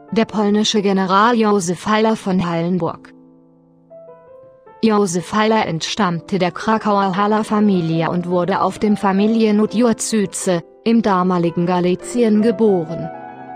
der polnische General Józef Haller von Hallenburg. Józef Haller entstammte der Krakauer Haller-Familie und wurde auf dem Familiengut Jurszyce, im damaligen Galizien geboren.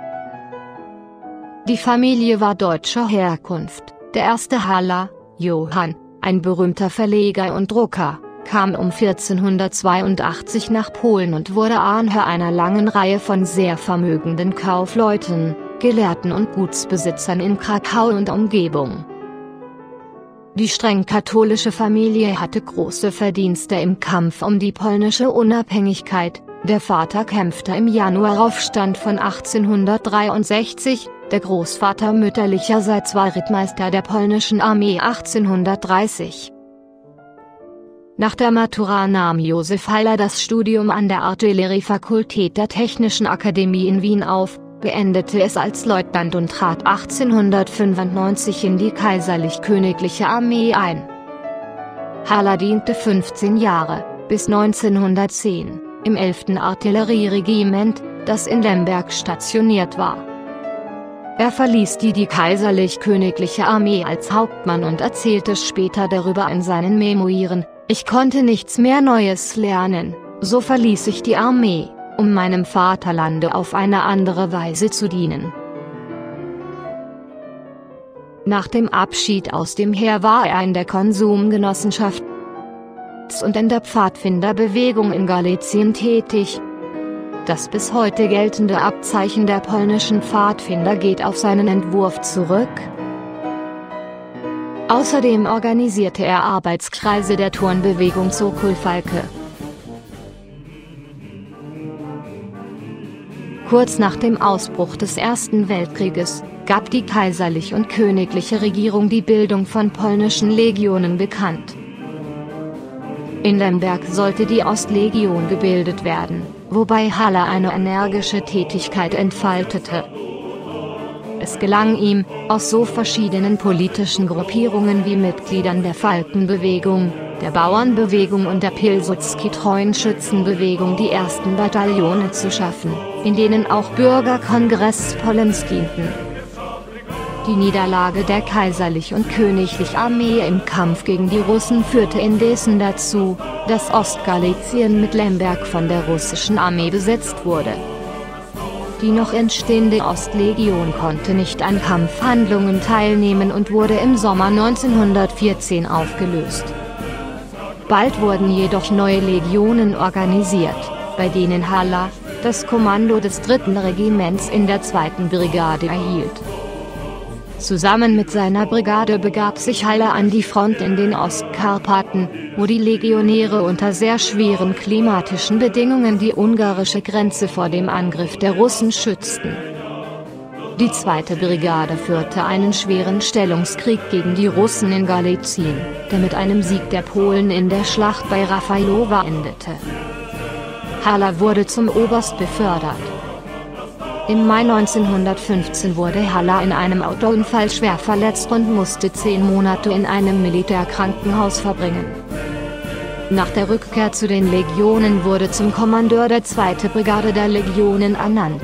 Die Familie war deutscher Herkunft. Der erste Haller, Johann, ein berühmter Verleger und Drucker, kam um 1482 nach Polen und wurde Anhörer einer langen Reihe von sehr vermögenden Kaufleuten, Gelehrten und Gutsbesitzern in Krakau und Umgebung. Die streng katholische Familie hatte große Verdienste im Kampf um die polnische Unabhängigkeit. Der Vater kämpfte im Januaraufstand von 1863, der Großvater mütterlicherseits war Rittmeister der polnischen Armee 1830. Nach der Matura nahm Józef Haller das Studium an der Artilleriefakultät der Technischen Akademie in Wien auf, beendete es als Leutnant und trat 1895 in die Kaiserlich-Königliche Armee ein. Haller diente 15 Jahre, bis 1910, im 11. Artillerieregiment, das in Lemberg stationiert war. Er verließ die Kaiserlich-Königliche Armee als Hauptmann und erzählte später darüber in seinen Memoiren: Ich konnte nichts mehr Neues lernen, so verließ ich die Armee, um meinem Vaterlande auf eine andere Weise zu dienen. Nach dem Abschied aus dem Heer war er in der Konsumgenossenschaft und in der Pfadfinderbewegung in Galizien tätig. Das bis heute geltende Abzeichen der polnischen Pfadfinder geht auf seinen Entwurf zurück. Außerdem organisierte er Arbeitskreise der Turnbewegung Sokol Falke. Kurz nach dem Ausbruch des Ersten Weltkrieges gab die kaiserlich und königliche Regierung die Bildung von polnischen Legionen bekannt. In Lemberg sollte die Ostlegion gebildet werden, wobei Haller eine energische Tätigkeit entfaltete. Es gelang ihm, aus so verschiedenen politischen Gruppierungen wie Mitgliedern der Falkenbewegung, der Bauernbewegung und der Pilsudski-treuen Schützenbewegung die ersten Bataillone zu schaffen, in denen auch Bürgerkongress-Polens dienten. Die Niederlage der kaiserlich und königlichen Armee im Kampf gegen die Russen führte indessen dazu, dass Ostgalizien mit Lemberg von der russischen Armee besetzt wurde. Die noch entstehende Ostlegion konnte nicht an Kampfhandlungen teilnehmen und wurde im Sommer 1914 aufgelöst. Bald wurden jedoch neue Legionen organisiert, bei denen Haller das Kommando des 3. Regiments in der 2. Brigade erhielt. Zusammen mit seiner Brigade begab sich Haller an die Front in den Ostkarpaten, wo die Legionäre unter sehr schweren klimatischen Bedingungen die ungarische Grenze vor dem Angriff der Russen schützten. Die 2. Brigade führte einen schweren Stellungskrieg gegen die Russen in Galizien, der mit einem Sieg der Polen in der Schlacht bei Rafailowa endete. Haller wurde zum Oberst befördert. Im Mai 1915 wurde Haller in einem Autounfall schwer verletzt und musste 10 Monate in einem Militärkrankenhaus verbringen. Nach der Rückkehr zu den Legionen wurde zum Kommandeur der 2. Brigade der Legionen ernannt.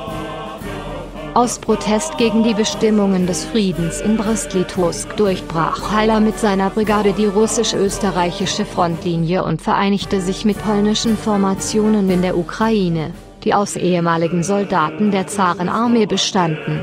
Aus Protest gegen die Bestimmungen des Friedens in Brest-Litovsk durchbrach Haller mit seiner Brigade die russisch-österreichische Frontlinie und vereinigte sich mit polnischen Formationen in der Ukraine, die aus ehemaligen Soldaten der Zarenarmee bestanden.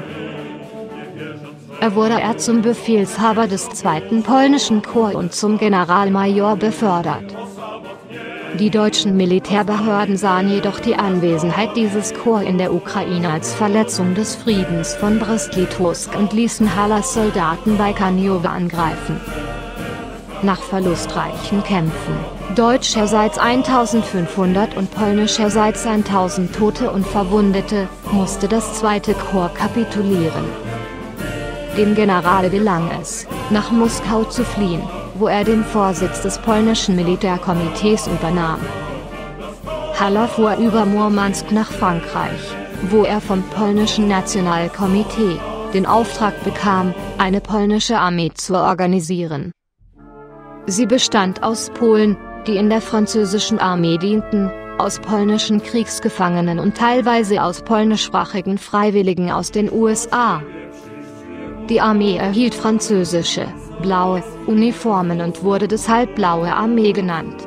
Er wurde zum Befehlshaber des 2. polnischen Korps und zum Generalmajor befördert. Die deutschen Militärbehörden sahen jedoch die Anwesenheit dieses Korps in der Ukraine als Verletzung des Friedens von Brest-Litovsk und ließen Hallers Soldaten bei Karniowa angreifen. Nach verlustreichen Kämpfen, deutscherseits 1500 und polnischerseits 1000 Tote und Verwundete, musste das 2. Korps kapitulieren. Dem General gelang es, nach Moskau zu fliehen, wo er den Vorsitz des polnischen Militärkomitees übernahm. Haller fuhr über Murmansk nach Frankreich, wo er vom polnischen Nationalkomitee den Auftrag bekam, eine polnische Armee zu organisieren. Sie bestand aus Polen, die in der französischen Armee dienten, aus polnischen Kriegsgefangenen und teilweise aus polnischsprachigen Freiwilligen aus den USA. Die Armee erhielt französische, blaue, Uniformen und wurde deshalb Blaue Armee genannt.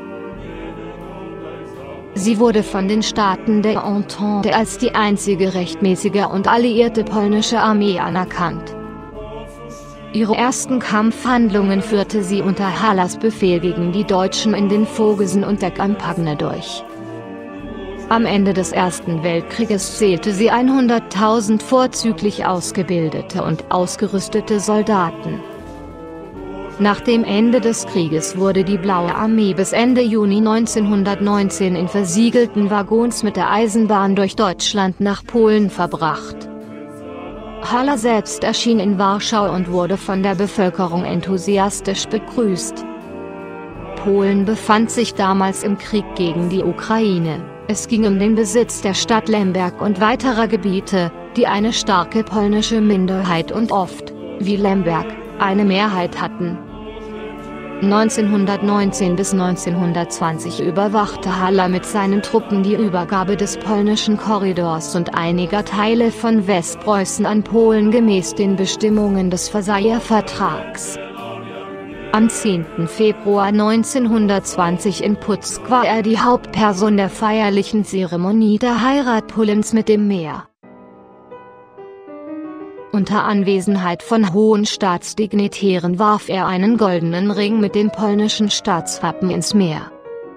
Sie wurde von den Staaten der Entente als die einzige rechtmäßige und alliierte polnische Armee anerkannt. Ihre ersten Kampfhandlungen führte sie unter Hallas Befehl gegen die Deutschen in den Vogesen und der Champagne durch. Am Ende des Ersten Weltkrieges zählte sie 100.000 vorzüglich ausgebildete und ausgerüstete Soldaten. Nach dem Ende des Krieges wurde die Blaue Armee bis Ende Juni 1919 in versiegelten Waggons mit der Eisenbahn durch Deutschland nach Polen verbracht. Halla selbst erschien in Warschau und wurde von der Bevölkerung enthusiastisch begrüßt. Polen befand sich damals im Krieg gegen die Ukraine. Es ging um den Besitz der Stadt Lemberg und weiterer Gebiete, die eine starke polnische Minderheit und oft, wie Lemberg, eine Mehrheit hatten. 1919 bis 1920 überwachte Halla mit seinen Truppen die Übergabe des polnischen Korridors und einiger Teile von Westpreußen an Polen gemäß den Bestimmungen des Versailler Vertrags. Am 10. Februar 1920 in Putzk war er die Hauptperson der feierlichen Zeremonie der Heirat Polens mit dem Meer. Unter Anwesenheit von hohen Staatsdignitären warf er einen goldenen Ring mit dem polnischen Staatswappen ins Meer.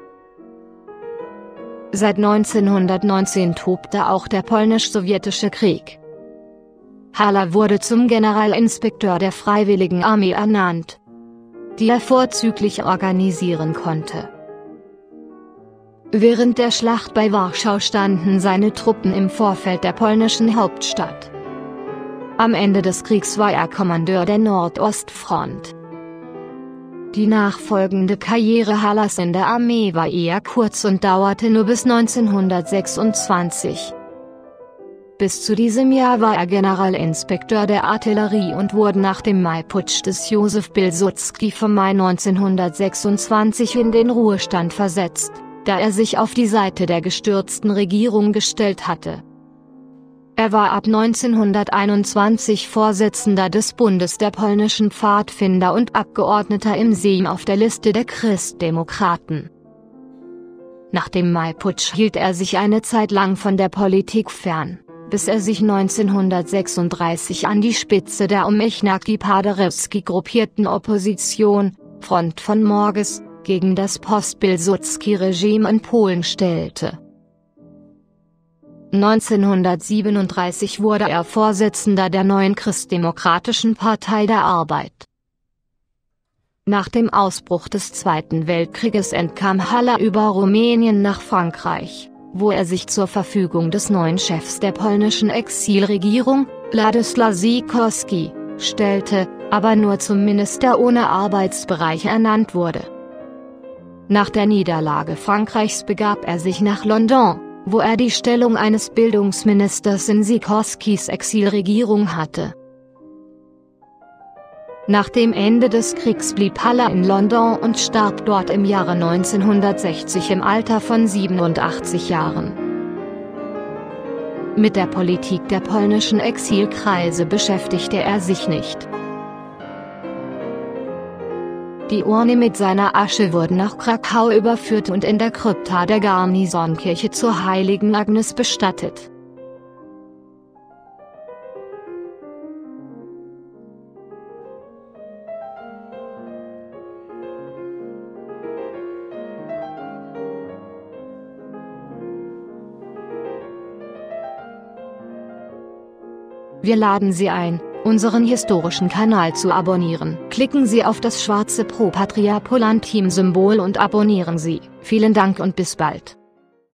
Seit 1919 tobte auch der polnisch-sowjetische Krieg. Halla wurde zum Generalinspekteur der Freiwilligen Armee ernannt, die er vorzüglich organisieren konnte. Während der Schlacht bei Warschau standen seine Truppen im Vorfeld der polnischen Hauptstadt. Am Ende des Kriegs war er Kommandeur der Nordostfront. Die nachfolgende Karriere Hallas in der Armee war eher kurz und dauerte nur bis 1926. Bis zu diesem Jahr war er Generalinspekteur der Artillerie und wurde nach dem Maiputsch des Józef Pilsudski vom Mai 1926 in den Ruhestand versetzt, da er sich auf die Seite der gestürzten Regierung gestellt hatte. Er war ab 1921 Vorsitzender des Bundes der polnischen Pfadfinder und Abgeordneter im Sejm auf der Liste der Christdemokraten. Nach dem Maiputsch hielt er sich eine Zeit lang von der Politik fern, bis er sich 1936 an die Spitze der um Michnaki Paderewski gruppierten Opposition, Front von Morges, gegen das Post-Pilsudski-Regime in Polen stellte. 1937 wurde er Vorsitzender der neuen Christdemokratischen Partei der Arbeit. Nach dem Ausbruch des Zweiten Weltkrieges entkam Halla über Rumänien nach Frankreich, wo er sich zur Verfügung des neuen Chefs der polnischen Exilregierung, Władysław Sikorski, stellte, aber nur zum Minister ohne Arbeitsbereich ernannt wurde. Nach der Niederlage Frankreichs begab er sich nach London, wo er die Stellung eines Bildungsministers in Sikorskis Exilregierung hatte. Nach dem Ende des Kriegs blieb Halla in London und starb dort im Jahre 1960 im Alter von 87 Jahren. Mit der Politik der polnischen Exilkreise beschäftigte er sich nicht. Die Urne mit seiner Asche wurden nach Krakau überführt und in der Krypta der Garnisonkirche zur Heiligen Agnes bestattet. Wir laden Sie ein, unseren historischen Kanal zu abonnieren. Klicken Sie auf das schwarze Pro Patria Polonteam-Symbol und abonnieren Sie. Vielen Dank und bis bald.